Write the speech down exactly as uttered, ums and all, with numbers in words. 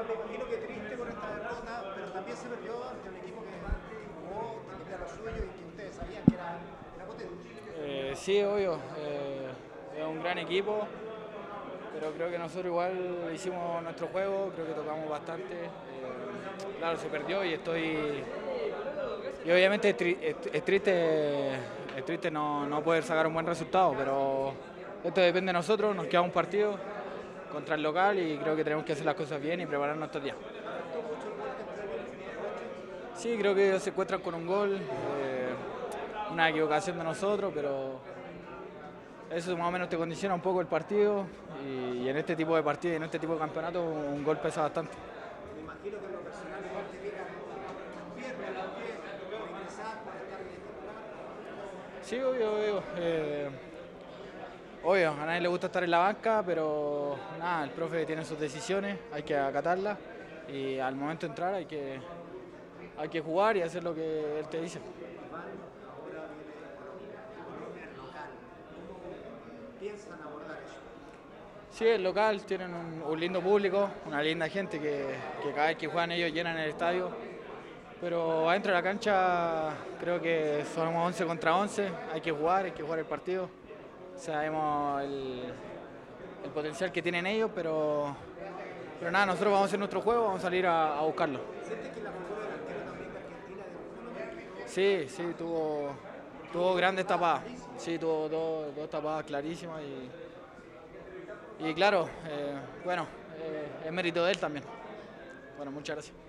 me imagino que triste por esta derrota, pero también se perdió ante un equipo que jugó, que quería lo suyo y que ustedes sabían que era, era potente. Eh, sí, obvio. Eh, es un gran equipo, pero creo que nosotros igual hicimos nuestro juego, creo que tocamos bastante. Eh, claro, se perdió y estoy... Y obviamente es, tri es, es triste, es triste no, no poder sacar un buen resultado, pero esto depende de nosotros, nos queda un partido contra el local y creo que tenemos que hacer las cosas bien y prepararnos estos días. Sí, creo que ellos se encuentran con un gol, eh, una equivocación de nosotros, pero eso más o menos te condiciona un poco el partido y, y en este tipo de partidos y en este tipo de campeonato un gol pesa bastante. Me imagino que en lo personal igual te pican las piernas, los pies, por ingresar, por estar en titular. Sí, obvio, obvio. Eh, obvio, a nadie le gusta estar en la banca, pero nada, el profe tiene sus decisiones, hay que acatarlas y al momento de entrar hay que, hay que jugar y hacer lo que él te dice. Ahora viene el local. ¿Cómo piensan abordar eso? Sí, el local, tienen un, un lindo público, una linda gente que, que cada vez que juegan ellos llenan el estadio. Pero adentro de la cancha creo que somos once contra once, hay que jugar, hay que jugar el partido. Sabemos el, el potencial que tienen ellos, pero, pero nada, nosotros vamos a hacer nuestro juego, vamos a salir a, a buscarlo. ¿Sientes que la figura delantera también de Argentina debutó lo que Sí, sí, tuvo, tuvo grandes tapadas, sí, tuvo dos, dos tapadas clarísimas y, y claro, eh, bueno, eh, es mérito de él también. Bueno, muchas gracias.